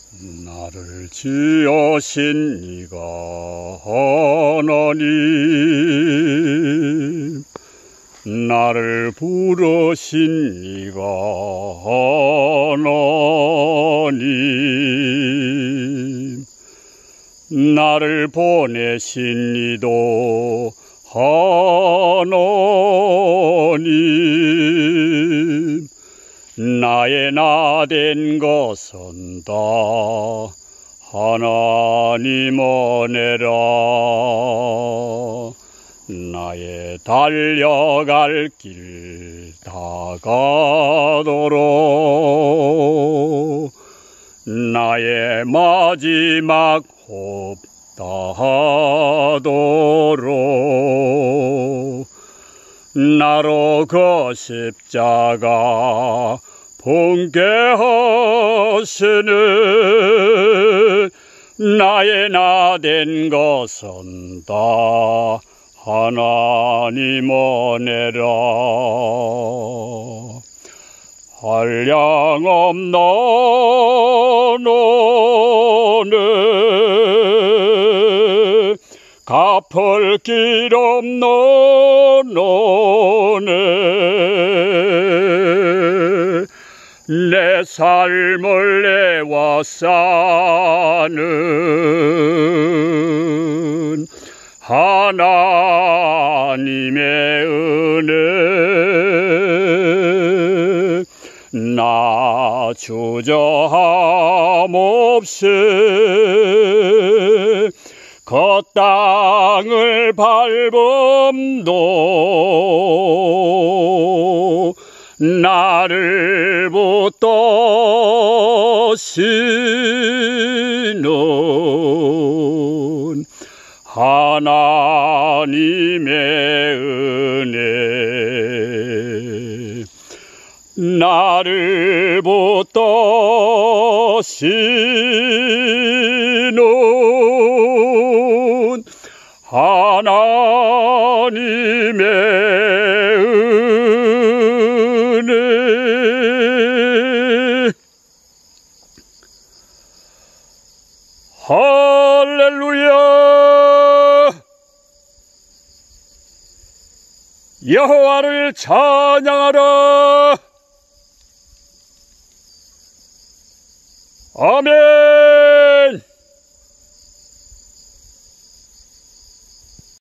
나를 지으신 이가 하나님, 나를 부르신 이가 하나님, 나를 보내신 이도 하나님, 나의 나 된 것은 다 하나님 은혜라. 나의 달려갈 길 다가도록, 나의 마지막 호흡 다하도록, 나로 그 십자가 봉개하시는 나의 나 된 것은 다 하나님 은혜라. 한량없는 은혜, 갚을 길 없는 은혜, 내 삶을 내와 사는 하나님의 은혜, 나 주저함 없이 그 땅을 밟음도 나를 붙드시는 하나님의 은혜, 나를 붙드시는 하나님의 은혜. 할렐루야. 여호와를 찬양하라. 아멘.